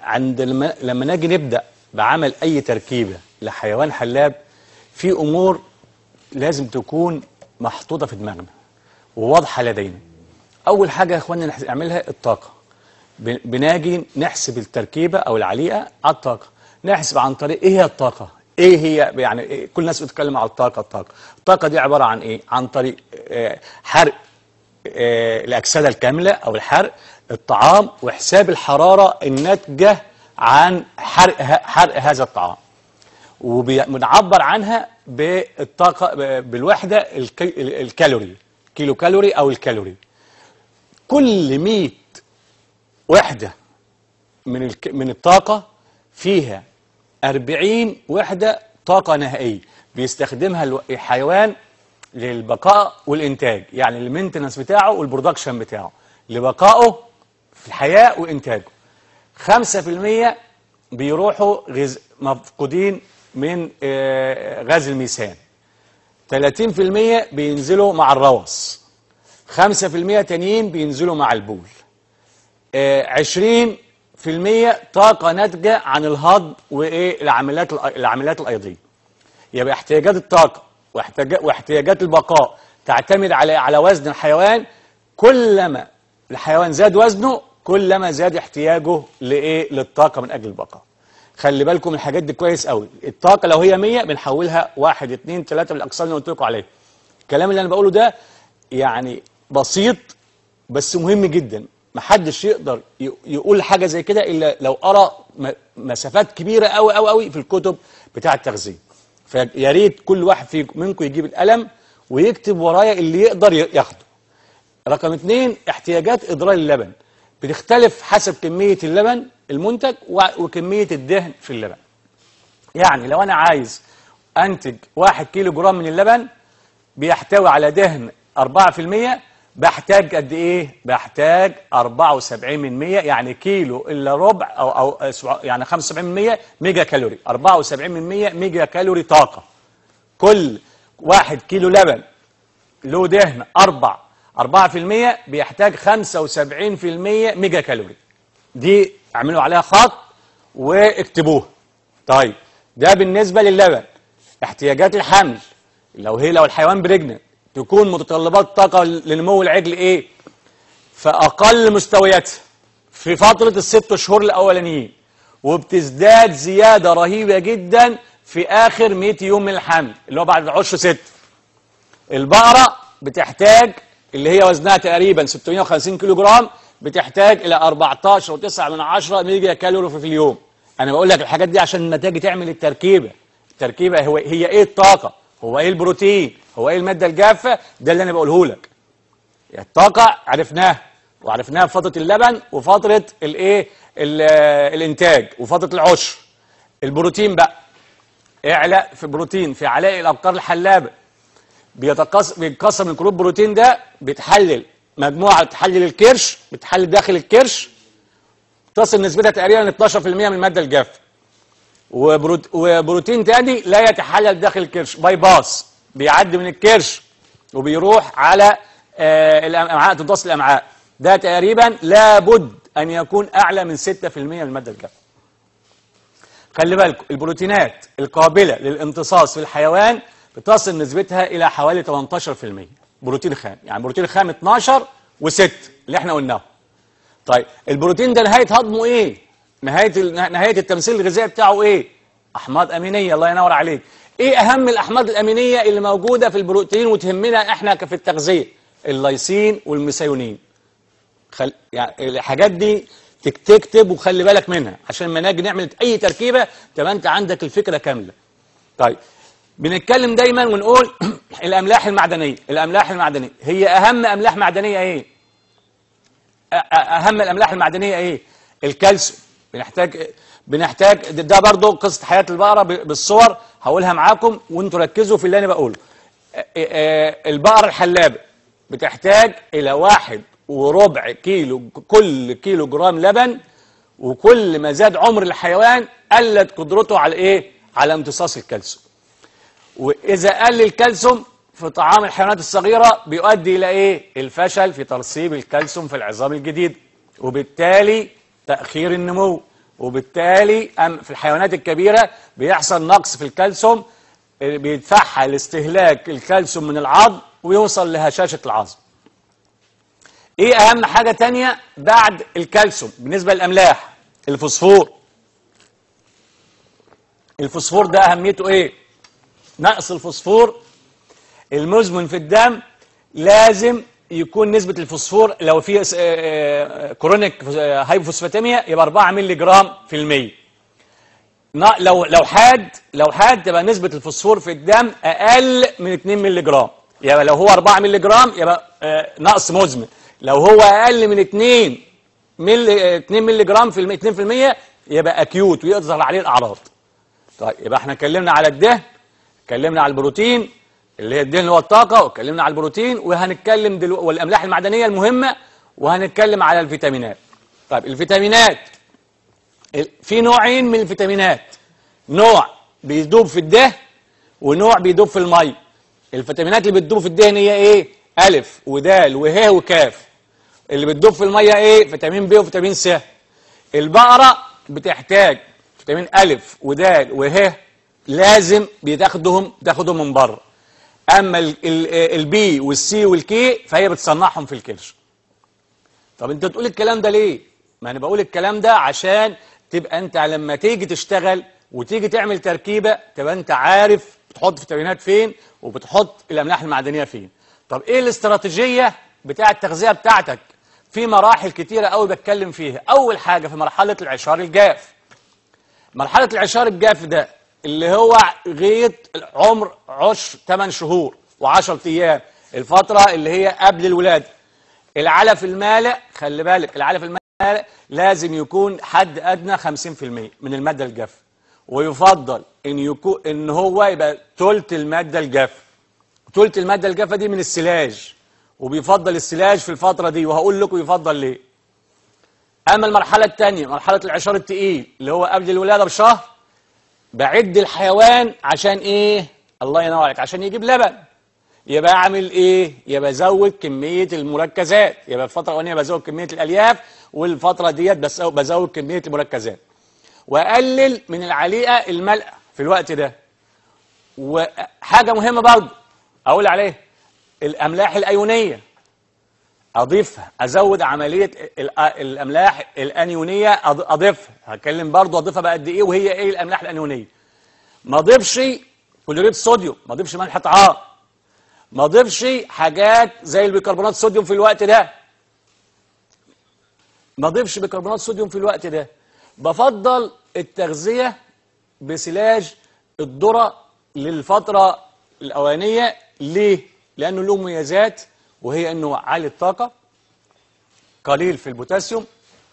لما نيجي نبدا بعمل اي تركيبه لحيوان حلاب، في امور لازم تكون محطوطه في دماغنا وواضحه لدينا. اول حاجه يا اخوانا نعملها الطاقه. بناجي نحسب التركيبه او العليقه على الطاقه، نحسب عن طريق ايه هي الطاقه، ايه هي يعني إيه؟ كل الناس بتتكلم على الطاقه دي عباره عن ايه؟ عن طريق حرق الاكسده الكامله او الحرق الطعام، وحساب الحراره الناتجه عن حرق هذا الطعام، وبنعبر عنها بالطاقه بالوحده الكالوري، كيلو كالوري او الكالوري. كل 100 وحده من الطاقه فيها 40 وحده طاقه نهائيه بيستخدمها الحيوان للبقاء والإنتاج، يعني المينتنس بتاعه والبرودكشن بتاعه لبقائه في الحياة وإنتاجه. 5% بيروحوا مفقودين من غاز الميثان، 30% بينزلوا مع الروث، 5% تانيين بينزلوا مع البول، 20% طاقة ناتجة عن الهضم والعمليات الأيضية. يبقى احتياجات الطاقة واحتياجات البقاء تعتمد على وزن الحيوان. كلما الحيوان زاد وزنه كلما زاد احتياجه للطاقة من أجل البقاء. خلي بالكم من الحاجات دي كويس قوي. الطاقة لو هي 100 بنحولها 1 2 3 بالأقسام اللي قلت لكم عليها. الكلام اللي أنا بقوله ده يعني بسيط بس مهم جدا. محدش يقدر يقول حاجة زي كده إلا لو قرأ مسافات كبيرة قوي قوي قوي في الكتب بتاع التغذية. فيا ريت كل واحد منكم يجيب القلم ويكتب ورايا اللي يقدر ياخده. رقم 2، احتياجات إدرار اللبن بتختلف حسب كمية اللبن المنتج وكمية الدهن في اللبن. يعني لو أنا عايز أنتج 1 كيلو جرام من اللبن بيحتوي على دهن 4%، بحتاج قد إيه؟ بحتاج 74%، يعني كيلو إلا ربع أو يعني 75% ميجا كالوري، 74% ميجا كالوري طاقة. كل 1 كيلو لبن له دهن 4% بيحتاج 75% ميجا كالوري. دي اعملوا عليها خط واكتبوها. طيب ده بالنسبة للبن. احتياجات الحمل لو الحيوان بريجننت تكون متطلبات الطاقة لنمو العجل ايه؟ فأقل مستوياتها في فترة ال6 شهور الأولانيين، وبتزداد زيادة رهيبة جدا في آخر 100 يوم من الحمل اللي هو بعد عشر 6. البقرة بتحتاج اللي هي وزنها تقريبا 650 كيلو جرام بتحتاج إلى 14.9 ميجا كالوري في اليوم. أنا بقول لك الحاجات دي عشان لما تيجي تعمل التركيبة هي إيه الطاقة؟ هو إيه البروتين؟ هو إيه المادة الجافة؟ ده اللي أنا بقوله لك. الطاقة عرفناها، وعرفناها في فترة اللبن وفترة الإنتاج وفترة العشر. البروتين بقى اعلى في بروتين في علائق الأبقار الحلابة بيتقسم الكروب بروتين ده بيتحلل مجموعة بتحلل الكرش، بتحلل داخل الكرش تصل نسبتها تقريبا 12% من المادة الجافة. وبروتين تاني لا يتحلل داخل الكرش، باي باس، بيعدي من الكرش وبيروح على الأمعاء، تمتص الأمعاء. ده تقريبا لابد أن يكون أعلى من 6% من المادة الجافة. خلي بالكم البروتينات القابلة للامتصاص في الحيوان بتصل نسبتها إلى حوالي 18% بروتين خام. يعني بروتين خام 12 و6 اللي احنا قلناه. طيب البروتين ده نهاية هضمه ايه؟ نهاية التمثيل الغذائي بتاعه ايه؟ أحماض أمينية. الله ينور عليك. ايه أهم الأحماض الأمينية اللي موجودة في البروتين وتهمنا احنا في التغذية؟ اللايسين والميثيونين. يعني الحاجات دي تكتب وخلي بالك منها عشان لما نيجي نعمل أي تركيبة تبقى أنت عندك الفكرة كاملة. طيب بنتكلم دايما ونقول الأملاح المعدنية. الأملاح المعدنية هي أهم أملاح معدنية ايه؟ أهم الأملاح المعدنية ايه؟ الكالسيوم. بنحتاج ده برضو قصة حياة البقرة بالصور هقولها معاكم وانتوا ركزوا في اللي أنا بقوله. البقرة الحلابة بتحتاج إلى 1.25 كيلو كل كيلو جرام لبن، وكل ما زاد عمر الحيوان قلت قدرته على ايه؟ على امتصاص الكالسيوم. وإذا قل الكالسيوم في طعام الحيوانات الصغيرة بيؤدي إلى ايه؟ الفشل في ترسيب الكالسيوم في العظام الجديد، وبالتالي تأخير النمو وبالتالي في الحيوانات الكبيرة بيحصل نقص في الكالسيوم، بيدفعها لاستهلاك الكالسيوم من العظم ويوصل لهشاشة العظم. ايه اهم حاجة تانية بعد الكالسيوم بالنسبة للاملاح؟ الفوسفور. الفوسفور ده اهميته ايه؟ نقص الفوسفور المزمن في الدم لازم يكون نسبة الفوسفور لو في كرونيك هايبوفوسفاتيميا يبقى 4 مللي جرام في المية. لو حاد تبقى نسبة الفوسفور في الدم أقل من 2 مللي جرام. يبقى لو هو 4 مللي جرام يبقى نقص مزمن، لو هو أقل من 2 مللي جرام في 2% يبقى أكيوت ويظهر عليه الأعراض. طيب يبقى احنا اتكلمنا على الدهن، اتكلمنا على البروتين اللي هي الدهن اللي هو الطاقة، واتكلمنا على البروتين، وهنتكلم دلوقتي والأملاح المعدنية المهمة، وهنتكلم على الفيتامينات. طيب الفيتامينات في نوعين من الفيتامينات، نوع بيدوب في الدهن ونوع بيدوب في المي. الفيتامينات اللي بتدوب في الدهن هي ايه؟ ألف ودال وه وكاف. اللي بتدوب في المية ايه؟ فيتامين ب وفيتامين س. البقرة بتحتاج فيتامين ألف ودال وه، لازم تاخدهم من بره. اما البي والسي والكي فهي بتصنعهم في الكرش. طب انت تقول الكلام ده ليه؟ ما انا بقول الكلام ده عشان تبقى انت لما تيجي تشتغل وتيجي تعمل تركيبه تبقى انت عارف بتحط فيتامينات فين وبتحط الاملاح المعدنيه فين. طب ايه الاستراتيجيه بتاعه التغذيه بتاعتك؟ في مراحل كتيره قوي بتكلم فيها. اول حاجه في مرحله العشار الجاف. مرحله العشار الجاف ده اللي هو غايه عمر 8 شهور و10 ايام، الفتره اللي هي قبل الولاده. العلف المالئ، خلي بالك العلف المالئ لازم يكون حد ادنى 50% من الماده الجافه، ويفضل ان هو يبقى ثلث الماده الجافه. ثلث الماده الجافه دي من السلاج، وبيفضل السلاج في الفتره دي، وهقول لكم يفضل ليه. اما المرحله الثانيه مرحله العشار الثقيل اللي هو قبل الولاده بشهر، بعد الحيوان عشان ايه؟ الله ينور عليك، عشان يجيب لبن. يبقى اعمل ايه؟ يبقى ازود كميه المركزات. يبقى الفتره الاولانيه بزود كميه الالياف، والفتره ديت بس بزود كميه المركزات، واقلل من العليقه الملأ في الوقت ده. وحاجه مهمه برضه اقول عليها، الاملاح الايونيه اضيفها، ازود عمليه الاملاح الانيونيه اضيفها. هتكلم برضه اضيفها بقى قد ايه وهي ايه الاملاح الانيونيه. ما اضيفش كلوريد صوديوم، ما اضيفش ملح طعام، ما اضيفش حاجات زي البيكربونات الصوديوم في الوقت ده. ما اضيفش بيكربونات صوديوم في الوقت ده. بفضل التغذيه بسلاج الذره للفتره الاولانيه. ليه؟ لانه له مميزات، وهي انه عالي الطاقه، قليل في البوتاسيوم،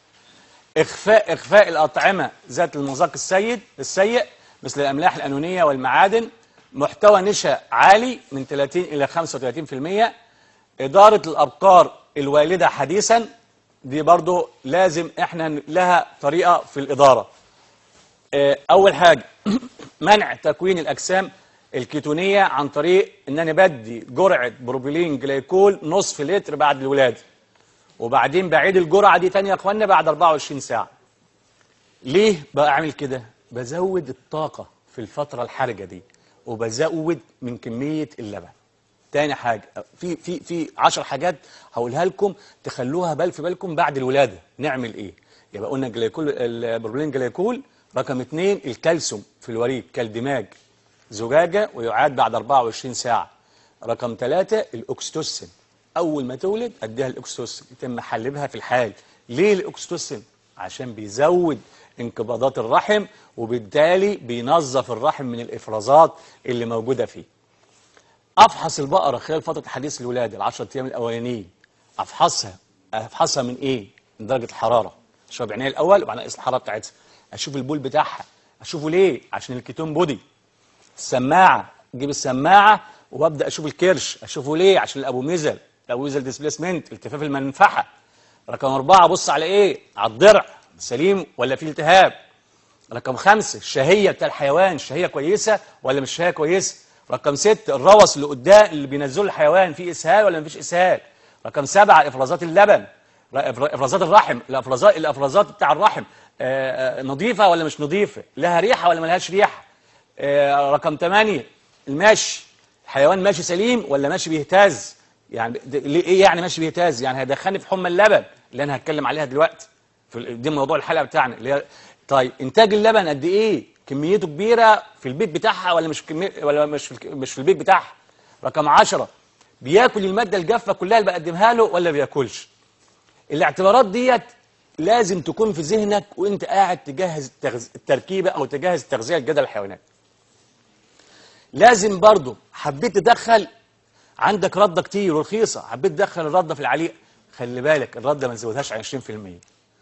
اخفاء الاطعمه ذات المذاق السيء مثل الاملاح الانونيه والمعادن، محتوى نشا عالي من 30 الى 35%، اداره الابقار الوالده حديثا، دي برضو لازم احنا لها طريقه في الاداره. اول حاجه منع تكوين الاجسام الكيتونيه عن طريق ان انا بدي جرعه بروبيلين جليكول نصف لتر بعد الولاده، وبعدين بعيد الجرعه دي تاني يا اخوانا بعد 24 ساعه. ليه بقى اعمل كده؟ بزود الطاقه في الفتره الحرجه دي، وبزود من كميه اللبن. تاني حاجه في 10 حاجات هقولها لكم تخلوها في بالكم بعد الولاده نعمل ايه. يبقى قلنا البروبيلين جليكول. رقم 2 الكالسيوم في الوريد كالدماج، زجاجه ويعاد بعد 24 ساعه. رقم 3 الاكستوسين، اول ما تولد اديها الاكستوسين، يتم حلبها في الحال. ليه الاكستوسين؟ عشان بيزود انقباضات الرحم، وبالتالي بينظف الرحم من الافرازات اللي موجوده فيه. افحص البقره خلال فتره حديث الولاده ال10 ايام الاولانيين. افحصها من ايه؟ من درجه الحراره. اشرب عينيها الاول وبعدين اقيس الحراره بتاعتها، اشوف البول بتاعها، اشوفه ليه؟ عشان الكيتون بودي. السماعه، اجيب السماعه وابدا اشوف الكرش، اشوفه ليه؟ عشان الابوميزل ديسبيسمنت، التفاف المنفعه. رقم 4 ابص على ايه؟ على الضرع سليم ولا فيه التهاب. رقم 5 الشهيه بتاع الحيوان، الشهيه كويسه ولا مش شهيه كويسه. رقم 6 الروث اللي قدام اللي بينزله الحيوان فيه اسهال ولا مفيش اسهال. رقم 7 افرازات اللبن، افرازات الرحم، الافرازات بتاع الرحم، نظيفه ولا مش نظيفه، لها ريحه ولا ملهاش ريحه. رقم 8 المشي، الحيوان ماشي سليم ولا ماشي بيهتز؟ يعني ايه يعني ماشي بيهتز؟ يعني هيدخلني في حمى اللبن اللي انا هتكلم عليها دلوقتي، دي موضوع الحلقه بتاعنا اللي هي. طيب انتاج اللبن قد ايه؟ كميته كبيره في البيت بتاعها ولا مش في البيت بتاعها؟ رقم 10 بياكل الماده الجافه كلها اللي بقدمها له ولا بياكلش؟ الاعتبارات ديت لازم تكون في ذهنك وانت قاعد تجهز التركيبه او تجهز التغذيه لجدول الحيوانات. لازم برضو حبيت تدخل عندك رده كتير ورخيصه، حبيت تدخل الرده في العليقه، خلي بالك الرده ما نزودهاش عن 20%.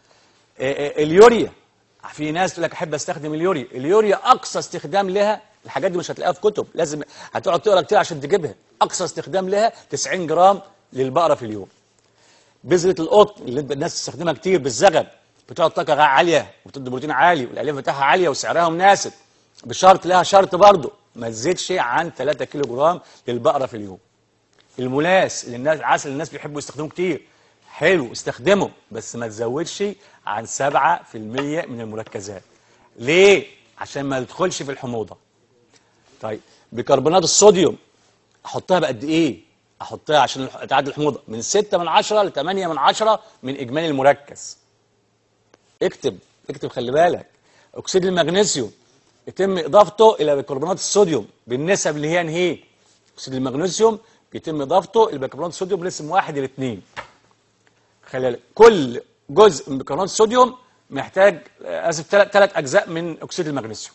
اليوريا، في ناس تقول لك احب استخدم اليوريا، اليوريا اقصى استخدام لها، الحاجات دي مش هتلاقيها في كتب، لازم هتقعد تقرا كتير عشان تجيبها. اقصى استخدام لها 90 جرام للبقره في اليوم. بذره القطن اللي الناس تستخدمها كتير بالزغب، بتقعد طاقه عاليه وبتدي بروتين عالي والالياف بتاعها عاليه وسعرها مناسب، بشرط لها شرط برضه ما تزيدش عن 3 كيلو جرام للبقره في اليوم. الملاس اللي الناس، العسل اللي الناس بيحبوا يستخدموه كتير، حلو استخدمه بس ما تزودش عن 7% من المركزات. ليه؟ عشان ما تدخلش في الحموضه. طيب بيكربونات الصوديوم احطها بقد ايه؟ احطها عشان تعادل الحموضه من 6/10 ل 8/10 من اجمالي المركز. اكتب خلي بالك. اكسيد المغنيسيوم يتم اضافته الى بيكربونات الصوديوم بالنسب اللي هي انهي؟ اكسيد المغنيسيوم بيتم اضافته الى بيكربونات الصوديوم بنسبه 1:2. خلي بالك كل جزء من بيكربونات الصوديوم محتاج ثلاث اجزاء من اكسيد المغنيسيوم.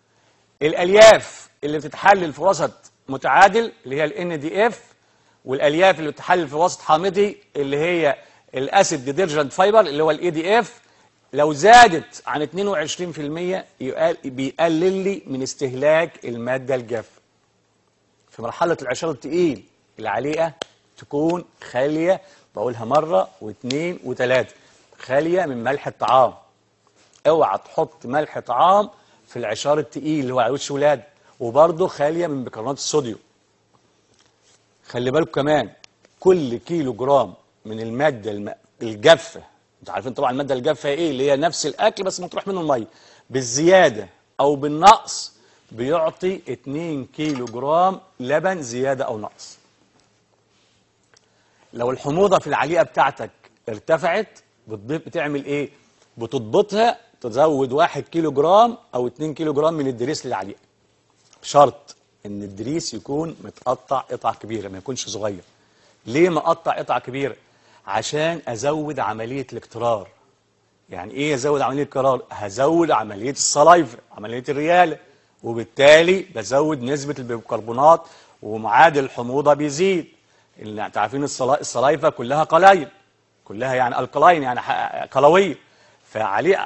الالياف اللي بتتحلل في وسط متعادل اللي هي الNDF، والالياف اللي بتتحلل في وسط حامضي اللي هي الاسيد ديترجنت فايبر اللي هو الADF، لو زادت عن 22% بيقلل لي من استهلاك الماده الجافه. في مرحله العشار الثقيل العليقه تكون خاليه، بقولها مره واثنين وثلاثه، خاليه من ملح الطعام. اوعى تحط ملح طعام في العشار الثقيل اللي هو على وش ولاد، وبرضه خاليه من بيكربونات الصوديوم. خلي بالكم كمان كل كيلو جرام من الماده الجافه، انتوا عارفين طبعا الماده الجافه ايه؟ اللي هي نفس الاكل بس مطروح منه الميه، بالزياده او بالنقص بيعطي 2 كيلو جرام لبن زياده او نقص. لو الحموضه في العليقه بتاعتك ارتفعت بتعمل ايه؟ بتضبطها، تزود 1 كيلو جرام او 2 كيلو جرام من الدريس للعليقه، بشرط ان الدريس يكون متقطع قطع كبيره ما يكونش صغير. ليه مقطع قطع كبيره؟ عشان ازود عمليه الاكترار. يعني ايه ازود عمليه الاكترار؟ هزود عمليه الصلايفه، عمليه الرياله، وبالتالي بزود نسبه البيكربونات ومعادل الحموضه بيزيد. اللي انتوا عارفين الصلايفه كلها قلايل، كلها يعني القلاين يعني قلويه. فعليه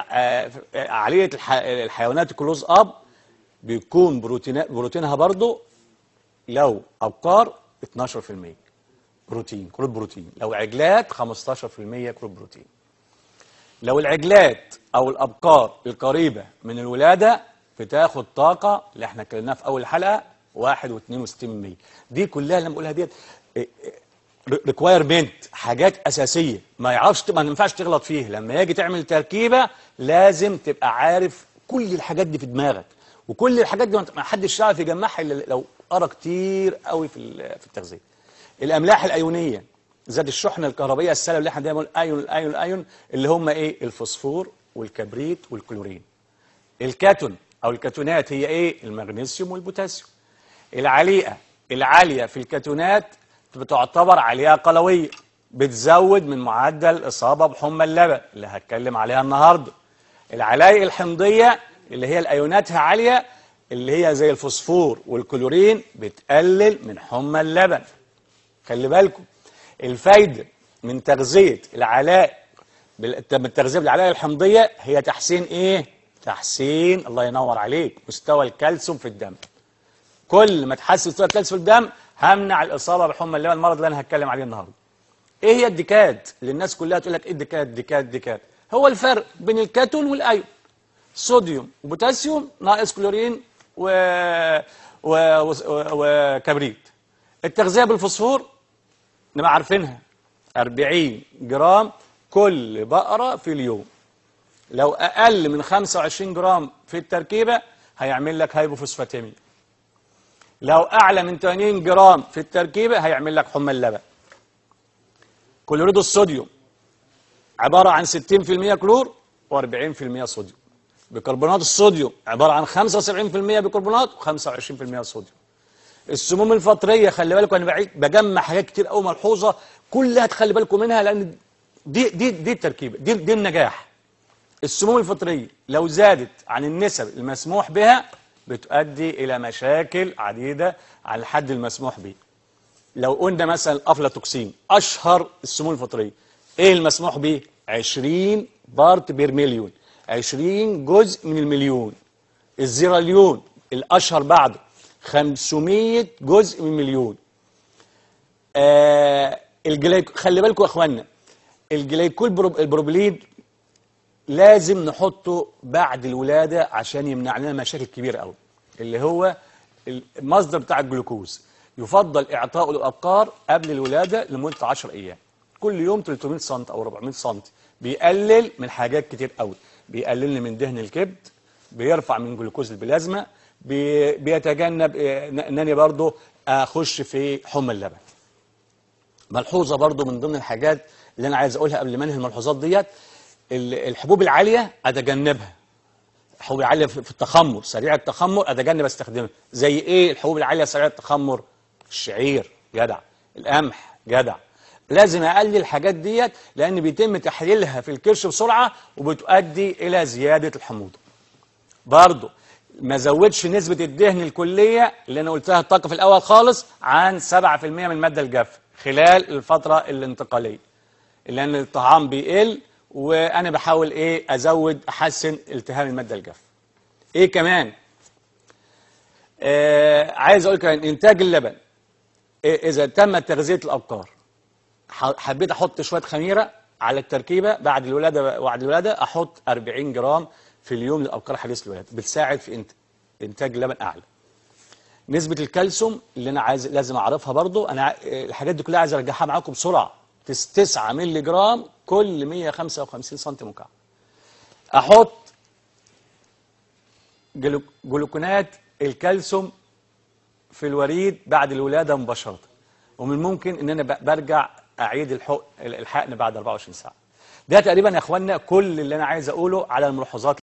الحيوانات الكلوز اب بيكون بروتينها برضو لو ابقار 12% بروتين، كروت بروتين، لو عجلات 15% كروت بروتين. لو العجلات او الابقار القريبه من الولاده بتاخد طاقه اللي احنا اتكلمناها في اول حلقه 1.62%. دي كلها اللي بقولها ديت ريكوايرمنت، حاجات اساسيه ما ينفعش تغلط فيها. لما يجي تعمل تركيبه لازم تبقى عارف كل الحاجات دي في دماغك، وكل الحاجات دي ما حدش يعرف يجمعها الا لو قرا كتير قوي في التغذيه. الاملاح الايونيه ذات الشحنه الكهربائيه السالبه اللي احنا دايما بنقول الايون اللي هم ايه؟ الفوسفور والكبريت والكلورين. الكاتون او الكاتونات هي ايه؟ المغنيسيوم والبوتاسيوم. العليقه العاليه في الكاتونات بتعتبر عليقه قلويه، بتزود من معدل الاصابه بحمى اللبن اللي هتكلم عليها النهارده. العلايق الحمضيه اللي هي الايوناتها عاليه اللي هي زي الفوسفور والكلورين بتقلل من حمى اللبن. خلي بالكم الفايده من تغذيه العلايق بالعلايق الحمضيه هي تحسين ايه؟ تحسين، الله ينور عليك، مستوى الكالسيوم في الدم. كل ما تحسن مستوى الكالسيوم في الدم همنع الاصابه بحمى اللبن، المرض اللي انا هتكلم عليه النهارده. ايه هي الديكات اللي الناس كلها تقول لك ايه الديكات؟ هو الفرق بين الكاتون والايون، صوديوم وبوتاسيوم ناقص كلورين وكبريت. التغذيه بالفوسفور نبقى عارفينها 40 جرام كل بقره في اليوم. لو اقل من 25 جرام في التركيبه هيعمل لك هايبوفوسفاتيميا. لو اعلى من 80 جرام في التركيبه هيعمل لك حمى اللبن. كلوريد الصوديوم عباره عن 60% كلور و40% صوديوم. بيكربونات الصوديوم عباره عن 75% بيكربونات و25% صوديوم. السموم الفطريه خلي بالكم انا بجمع حاجات كتير قوي ملحوظه كلها تخلي بالكم منها لان دي التركيبه دي النجاح. السموم الفطريه لو زادت عن النسب المسموح بها بتؤدي الى مشاكل عديده عن الحد المسموح به. لو قلنا مثلا الافلاتوكسين اشهر السموم الفطريه، ايه المسموح به؟ 20 بارت بير مليون، 20 جزء من المليون. الزيراليون الاشهر بعده 500 جزء من مليون. خلي بالكم يا اخوانا، الجليكول البروبلين لازم نحطه بعد الولاده عشان يمنع لنا مشاكل كبيره قوي، اللي هو المصدر بتاع الجلوكوز. يفضل اعطائه للابقار قبل الولاده لمده 10 ايام، كل يوم 300 سم او 400 سم. بيقلل من حاجات كتير قوي، بيقلل من دهن الكبد، بيرفع من جلوكوز البلازما، بيتجنب انني برضو اخش في حمى اللبن. ملحوظه برضو من ضمن الحاجات اللي انا عايز اقولها قبل ما انهي الملحوظات ديت، الحبوب العاليه اتجنبها. الحبوب العاليه في التخمر، سريع التخمر اتجنب استخدمها. زي ايه الحبوب العاليه سريع التخمر؟ الشعير جدع، القمح جدع. لازم اقلل الحاجات ديت لان بيتم تحليلها في الكرش بسرعه وبتؤدي الى زياده الحموضه. برضو ما زودش نسبه الدهن الكليه اللي انا قلتها الطاقه في الاول خالص عن 7% من الماده الجافه خلال الفتره الانتقاليه، لان الطعام بيقل وانا بحاول ازود احسن التهاب الماده الجافه. ايه كمان؟ عايز اقول كمان انتاج اللبن اذا تم تغذيه الابقار. حبيت احط شويه خميره على التركيبه بعد الولاده احط 40 جرام في اليوم للابقار حديث الولاده، بتساعد في انتاج لبن اعلى. نسبه الكالسيوم اللي انا لازم اعرفها برضو، انا الحاجات دي كلها عايز ارجعها معاكم بسرعه. 9 مللي جرام كل 155 سم مكعب. احط جلوكونات الكالسيوم في الوريد بعد الولاده مباشره، ومن الممكن ان انا برجع اعيد الحقن بعد 24 ساعه. ده تقريبا يا اخوانا كل اللي انا عايز اقوله على الملاحظات